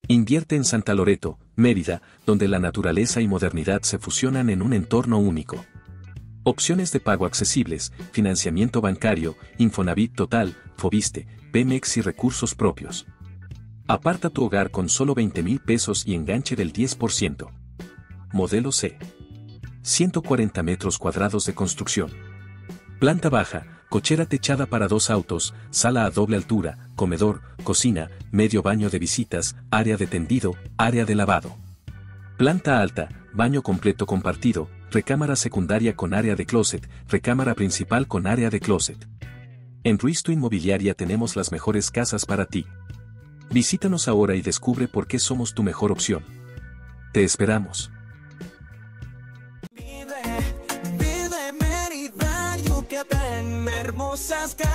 Invierte en Santa Loreto, Mérida, donde la naturaleza y modernidad se fusionan en un entorno único. Opciones de pago accesibles, financiamiento bancario, Infonavit Total, Foviste, Pemex y recursos propios. Aparta tu hogar con solo 20,000 pesos y enganche del 10%. Modelo C. 140 metros cuadrados de construcción. Planta baja, cochera techada para 2 autos, sala a doble altura, comedor, cocina, medio baño de visitas, área de tendido, área de lavado. Planta alta, baño completo compartido, recámara secundaria con área de closet, recámara principal con área de closet. En Ruiz Tu Inmobiliaria tenemos las mejores casas para ti. Visítanos ahora y descubre por qué somos tu mejor opción. Te esperamos. Vive Mérida, Yucatán, hermosas calles.